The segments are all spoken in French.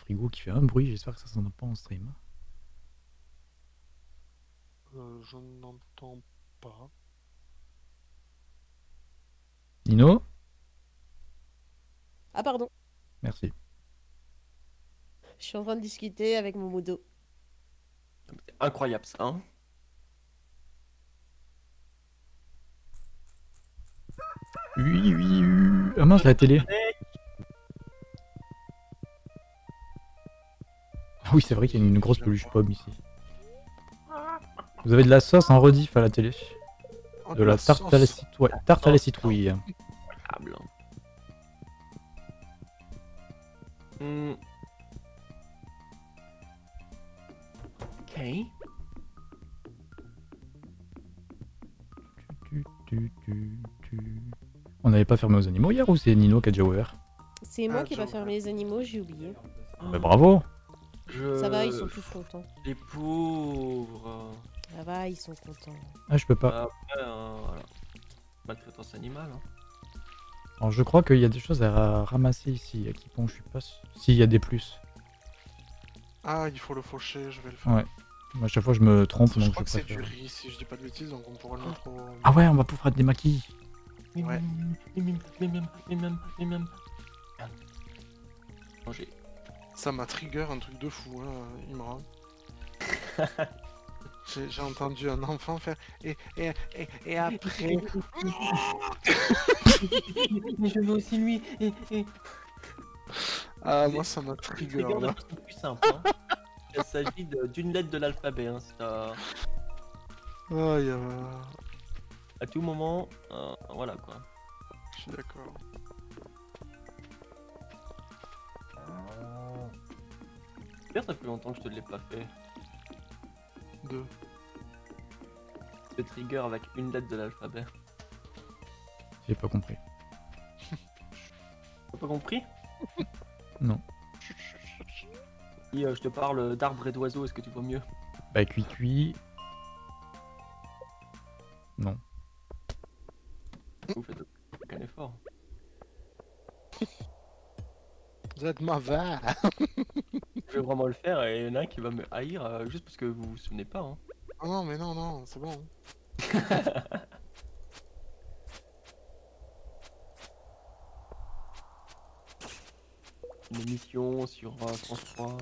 frigo qui fait un bruit, j'espère que ça s'entend pas en stream. Je n'entends pas. Nino? Ah pardon, Merci. je suis en train de discuter avec mon modo. Incroyable ça, hein. Oui, oui, oui. Ah mince, la télé. Ah oui, c'est vrai qu'il y a une grosse peluche pomme ici. Vous avez de la sauce en rediff à la télé. Oh, De la tarte à la citrouille. Tarte à la citrouille. Incroyable. Ok. On n'avait pas fermé aux animaux hier ou c'est Nino qui a déjà ouvert? C'est moi qui ai pas fermé les animaux, j'ai oublié. Bah, bravo. Ça va, ils sont tous contents. Les pauvres. Ça va, ils sont contents. Ah, je peux pas. Après, voilà. Maltraitance animale. Hein. Alors, je crois qu'il y a des choses à ramasser ici. À Kipon, je suis pas sûr. Si, il y a des plus. Ah, il faut le faucher, je vais le faire. Ouais. À chaque fois, je me trompe. Je donc crois que c'est préfère. du riz, si je dis pas de bêtises, donc on pourra le mettre au... Ah ouais, on va pouvoir des maquilles. Ouais. Manger. Ça m'a trigger un truc de fou, hein, Imran. J'ai entendu un enfant faire... Et après... Mais je veux aussi lui. Ah, moi ça m'a trigger, là. C'est plus simple. Hein. Il s'agit d'une lettre de l'alphabet. Hein. Aïe, À tout moment, voilà quoi. je suis d'accord. D'ailleurs, ça fait longtemps que je te l'ai pas fait. Deux. Le trigger avec une lettre de l'alphabet. J'ai pas compris. T'as pas compris? Non. Si je te parle d'arbres et d'oiseaux, est-ce que tu vois mieux? Bah, cuit. Non. Vous faites aucun effort. Vous êtes mauvais. Je vais vraiment le faire et il y en a un qui va me haïr juste parce que vous vous souvenez pas. Hein. Oh non, mais non, non, c'est bon. Une émission sur France 3.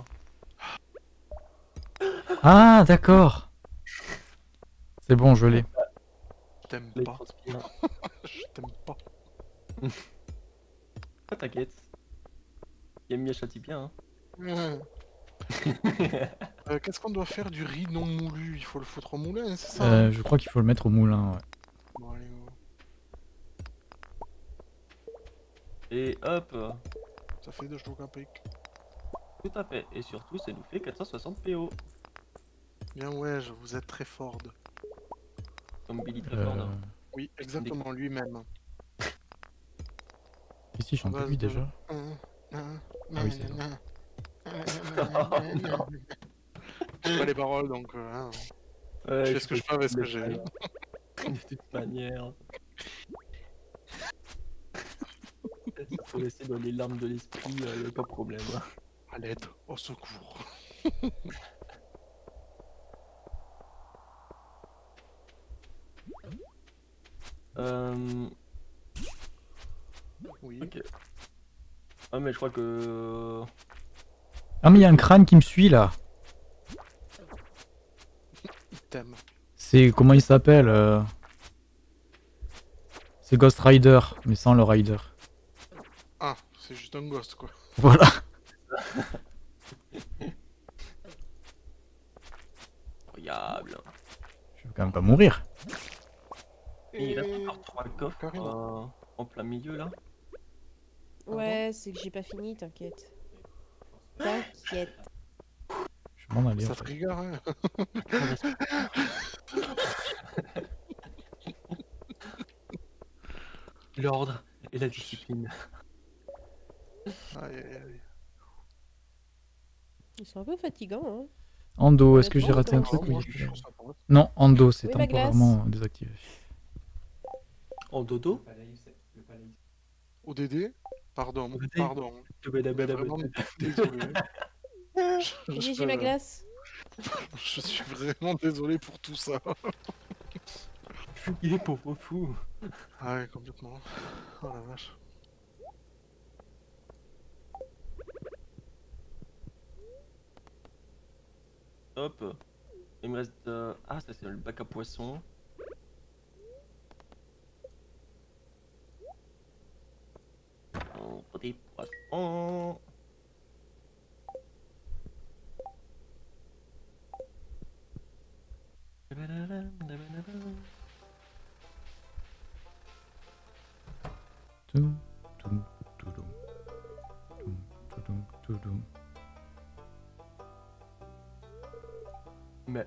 Ah, d'accord. C'est bon, je l'ai. Je t'aime Les pas. transpirants. Je t'aime pas. Ah, t'inquiète. Yami châtie bien. Hein. Qu'est-ce qu'on doit faire du riz non moulu? Il faut le foutre au moulin, c'est ça? Je crois qu'il faut le mettre au moulin, ouais. Bon, allez, go. Et hop. Ça fait 2 chocs à pic. Tout à fait. Et surtout, ça nous fait 460 PO. Bien ouais, vous êtes très fort. Comme Billy Treford. Oui, exactement, lui-même. Ici, je chante lui déjà. Ah oui, c'est ça. Je sais pas les paroles, donc hein. Ouais, Je fais ce que je peux avec ce que j'ai. De toute manière. Il faut laisser dans les larmes de l'esprit, y'a pas de problème. À l'aide, au secours. Oui. Ok. Ah mais je crois que... Ah, mais il y a un crâne qui me suit là. Thème. C'est... Comment il s'appelle C'est Ghost Rider, mais sans le Rider. Ah, c'est juste un ghost quoi. Voilà. Incroyable. Je veux quand même pas mourir. Et il reste encore 3 coffres Carrément. en plein milieu là. Ouais, c'est que j'ai pas fini, t'inquiète. T'inquiète. Je vais m'en aller. Ça En fait. trigger, hein. L'ordre et la discipline. Aïe, aïe, aïe. Ils sont un peu fatigants, hein. Ando, est-ce que j'ai raté un Honnêtement, truc Moi, ou je il suis est- chaud, ça passe. Non, Ando, c'est Oui, ma glace. temporairement désactivé. En dodo. ODD Pardon, Vas-y. pardon. Mais vraiment désolé. J'ai ma glace. Je suis vraiment désolé pour tout ça. Il est pauvre fou. Ah ouais, complètement. Oh la vache. Hop. Il me reste... Ah, ça c'est le bac à poissons. Oh, des poissons. Toum, toum, toudoum. Toum, toudoum, toudoum. Mais...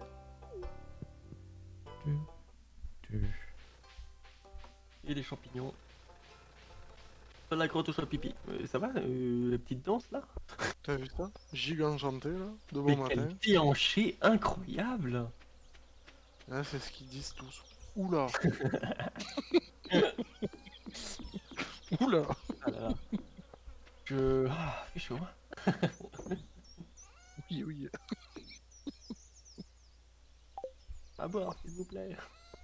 Tu. Et les champignons. Soit la grotte ou soit pipi. Ça va, la petite danse là? T'as vu ça? Giga enchanté là, de Mais bon quel matin. déhanché incroyable! Ah, c'est ce qu'ils disent tous. Oula. Oula. Ah là là. Ah, fait chaud. Hein. Oui, oui. À boire, s'il vous plaît.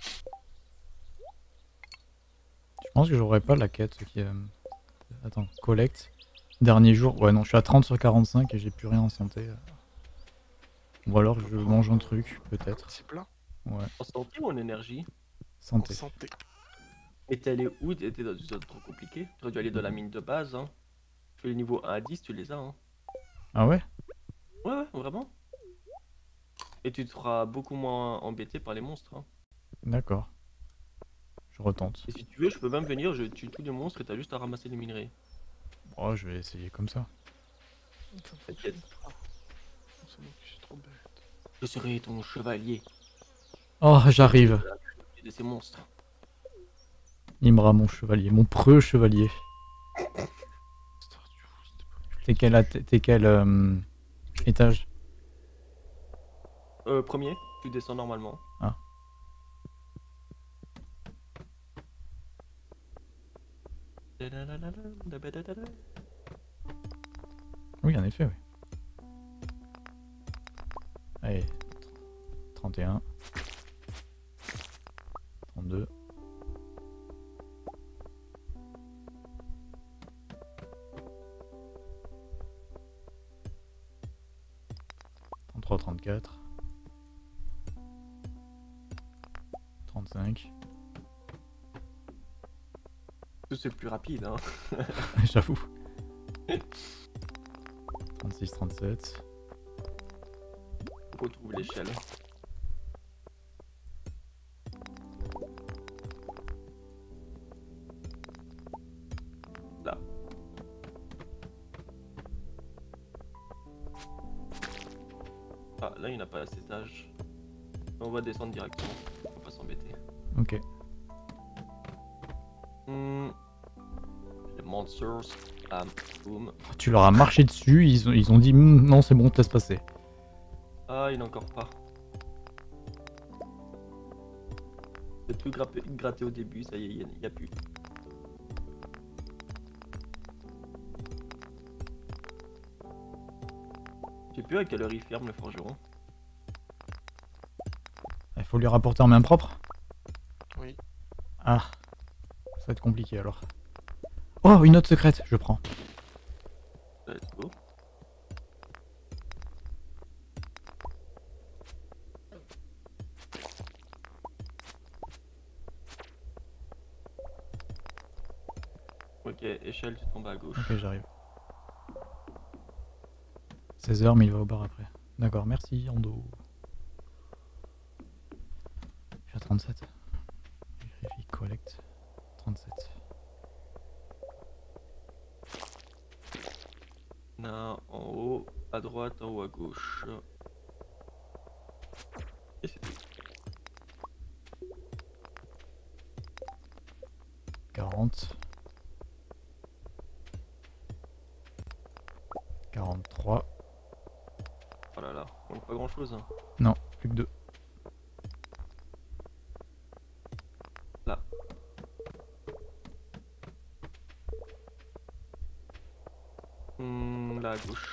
Je pense que j'aurais pas la quête qui. Attends, collecte. Dernier jour. Ouais, non, je suis à 30 sur 45 et j'ai plus rien en santé. Ou alors je mange un truc, peut-être. C'est plat. Ouais, En santé ou en énergie? En santé. santé. Et t'es allé où? T'étais dans une zone trop compliquée? T'aurais dû aller dans la mine de base, hein. Tu fais les niveaux 1 à 10, tu les as, hein. Ah ouais? Ouais, ouais, vraiment. Et tu te feras beaucoup moins embêté par les monstres, hein. D'accord. Je retente. Et si tu veux, je peux même venir, je tue tous les monstres et t'as juste à ramasser les minerais. Oh, je vais essayer comme ça. T'inquiète. C'est moi qui suis trop bête. Je serai ton chevalier Oh, j'arrive. de ces monstres. Imra, mon chevalier. Mon preux chevalier. T'es quel étage? Premier, tu descends normalement. Ah. Oui, en effet, oui. Allez. 31. 32. 33, 34. 35. C'est plus rapide, hein. J'avoue. 36, 37. On retrouve l'échelle. Là. Ah, là il n'y en a pas à cet étage. On va descendre directement, faut pas s'embêter. Ok. Les monsters, bam, boum. Tu leur as marché dessus, ils ont dit non, c'est bon, te laisse passer. Ah, il n'est encore pas. J'ai tout gratté au début, ça y est, il n'y a plus. Je sais plus à quelle heure il ferme le forgeron. Il faut lui rapporter en main propre? Oui. Ah. Ça va être compliqué alors. Oh, une note secrète, je prends. Let's go. Ok, échelle, tu tombes à gauche. Ok, j'arrive. 16h, mais il va au bar après. D'accord, merci, Ando. Je suis à 37. Vérifie, collecte. 37. Là, en haut, à droite, en haut, à gauche. Et c'est tout. 40. 43. Oh là là, on manque pas grand chose. Hein. Non, plus que 2. Là. là à gauche.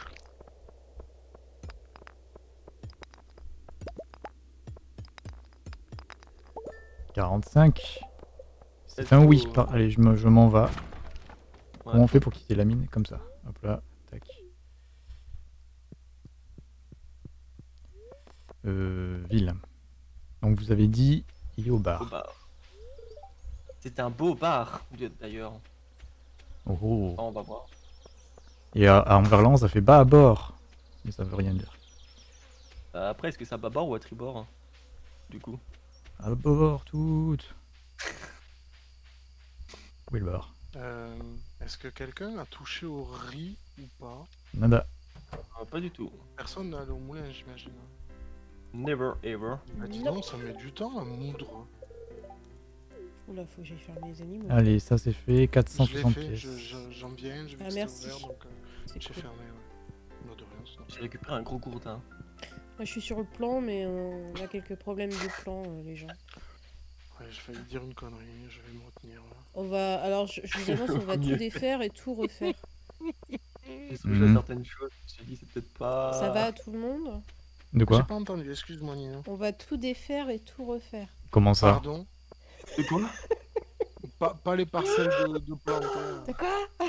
« 45. C'est Let's un go. oui. Allez, je m'en vais. Ouais. Comment on fait pour quitter la mine? Comme ça. Hop là. Tac. Ville. Donc vous avez dit, il est au Au bar. bar. C'est un beau bar, d'ailleurs. Oh, oh. Ah, on va voir. Et à Anverlan, ça fait bas à bord. Mais ça veut rien dire. Après, est-ce que c'est à bâbord ou à tribord hein, du coup? À bord, toutes. Où est le bar? Est-ce que quelqu'un a touché au riz ou pas? Nada. Pas du tout. Personne n'a allé au moulin, j'imagine. Never ever. Bah dis Nope. donc, ça met du temps à moudre. Oula, faut que j'aille faire mes animaux. Allez, ça c'est fait. Je l'ai 460 fait, pièces. j'en viens, j'ai vu Ah, que c'était merci. ouvert, donc C'est j'ai cool. fermé, ouais. Bah, de rien, sinon. J'ai récupéré un gros gourdin. Moi, je suis sur le plan, mais on a quelques problèmes de plan, les gens. Ouais, j'ai failli dire une connerie, je vais me retenir là. On va, alors, je vous annonce, on va tout Mieux. défaire et tout refaire. J'ai songé à certaines choses. Je me suis dit, c'est peut-être pas. Ça va à tout le monde? De J'ai quoi? pas entendu, excuse-moi Nino. On va tout défaire et tout refaire. Comment ça? Pardon? De quoi? Pas les parcelles de plantes. hein. De quoi?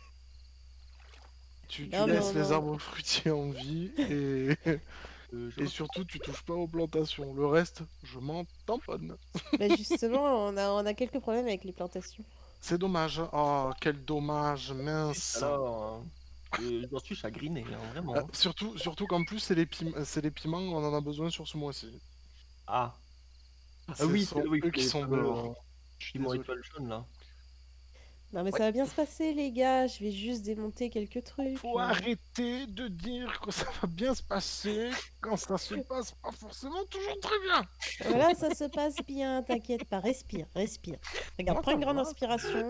Tu Non, laisses non, les non. arbres fruitiers en vie et, Je et surtout tu touches pas aux plantations. Le reste, je m'en tamponne. Bah justement, on a quelques problèmes avec les plantations. C'est dommage. Oh, quel dommage, mince. Alors, j'en suis chagriné, hein, vraiment. Surtout qu'en plus, c'est les piments, on en a besoin sur ce mois-ci. Ah. Ce Oui, sont oui, eux qui les sont fameux, dehors. Je suis piment désolé. étoile jaune là. Non mais ça va bien se passer les gars, je vais juste démonter quelques trucs. Faut arrêter de dire que ça va bien se passer quand ça se passe pas forcément toujours très bien. Voilà, ça se passe bien, t'inquiète pas, respire, respire. Regarde, Ouais, prends ça une grande va. inspiration.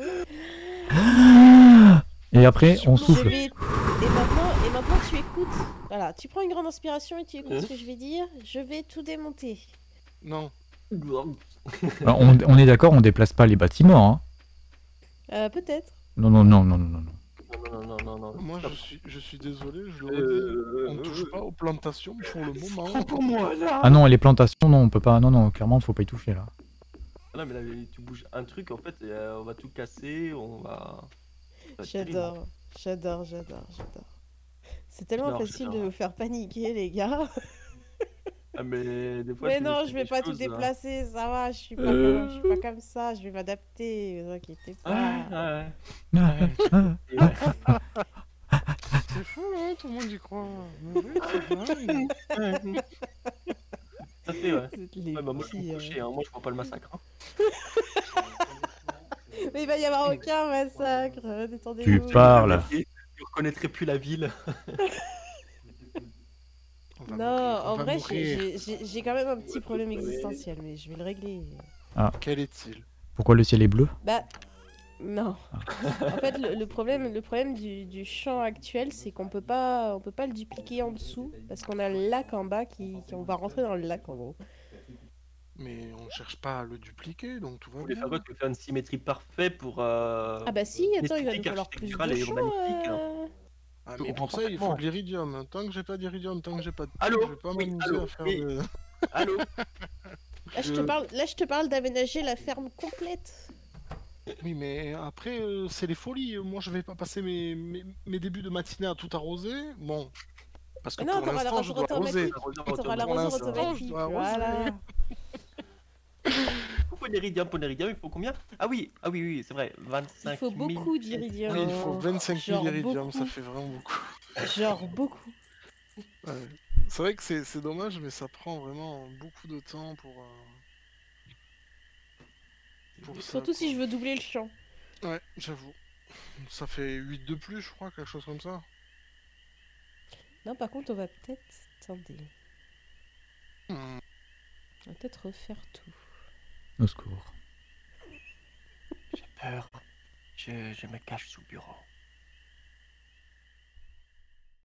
Et après, on Je souffle. vais... et maintenant tu écoutes. Voilà, tu prends une grande inspiration et tu écoutes ce que je vais dire. Je vais tout démonter. Non. Ah, on est d'accord, on déplace pas les bâtiments. Hein. Peut-être. Non, non, non, non, non, non. Non. Moi, je suis désolé, je le redis, on touche pas aux plantations pour le moment. Pour moi là. Ah non, les plantations, non, on peut pas. Non, non, clairement, faut pas y toucher là. Non mais là, tu bouges un truc en fait, et, on va tout casser, on va. Ça va être terrible. J'adore. C'est tellement J'adore, facile de j'adore. vous faire paniquer les gars. Ah mais des fois. Mais me non, fais je vais des pas tout choses, hein. déplacer, ça va, je suis pas comme ça, je vais m'adapter, ne vous inquiétez pas. Ouais. Ah, Et ouais. C'est fou, hein, tout le monde y croit. Mais oui, c'est dingue. Ça fait ouais. C'est les Ouais, bah moi je petits, suis couché, hein. Moi je vois pas le massacre. Hein. Mais il va y avoir aucun massacre, détendez-vous. Tu parles. Tu reconnaîtrais plus la ville. On va Non, mourir, on en va vrai, mourir. j'ai quand même un petit problème existentiel, mais je vais le régler. Quel est-il? Pourquoi le ciel est bleu? Bah, non. En fait, le problème du champ actuel, c'est qu'on peut pas le dupliquer en dessous, parce qu'on a le lac en bas on va rentrer dans le lac en gros. Mais on cherche pas à le dupliquer, donc tout va Vous voulez bien. faire quoi? Tu veux faire une symétrie parfaite pour. Ah bah si, attends, il va nous l'esthétique falloir plus architecturale de et champ. urbanistique, hein. Ah, Je mais comprends pour ça, il faut parfaitement. de l'iridium. Tant que j'ai pas d'iridium, tant que j'ai pas de Allô? je vais pas Oui, m'amuser allô? à faire Oui. de... Allô? Là, je te parle d'aménager la ferme complète. Oui, mais après, c'est les folies. Moi, je vais pas passer mes débuts de matinée à tout arroser. Bon, parce que Ah non, pour t'auras l'instant, je dois arroser. T'auras Pour l'arroseur l'instant, automatique, je dois arroser. voilà. Ponéridium, il faut combien? Ah oui, c'est vrai, 25 Il faut 000 beaucoup d'iridium. Oui, il faut 25 000 Genre iridium, beaucoup. ça fait vraiment beaucoup. Genre beaucoup. Ouais. C'est vrai que c'est dommage, mais ça prend vraiment beaucoup de temps pour ça, Surtout si quoi. je veux doubler le champ. Ouais, j'avoue. Ça fait 8 de plus, je crois, quelque chose comme ça. Non, par contre, on va peut-être... Attendez. Hmm. On va peut-être refaire tout. Au secours. J'ai peur. Je me cache sous le bureau.